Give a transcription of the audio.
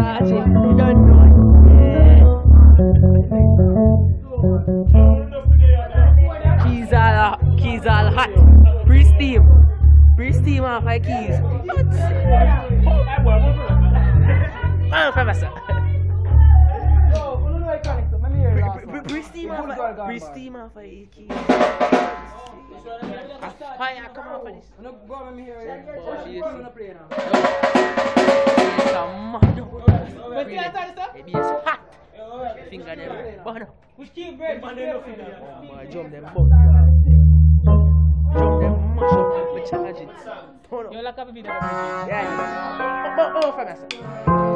charge it. You don't know. Yeah. Keys all hot. Pre-steam. Pre-steam off my keys. What? Professor. Pre-steam off my keys. Fire, come on for this. No, go on me here. Oh, she is. Go on play now. Maybe it's hot. Finger them. Bono. Which keep bread, man, they don't feel Oh boy, jump them both. Jump them mash up and charge it. You like a video? Yeah. Oh, Professor.